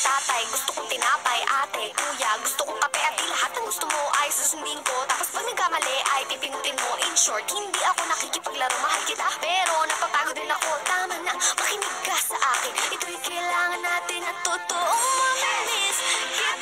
tatay, gusto kong tinapay, ate, kuya, gusto kong kape at di lahat ng gusto mo ay susundin ko. Tapos pag nagkamali ay pipindutin mo. In short, hindi ako nakikipaglaro, mahal kita, pero napapagod din ako. Tama na, makinig ka sa akin, ito'y kailangan natin at totoong mamimiss kita.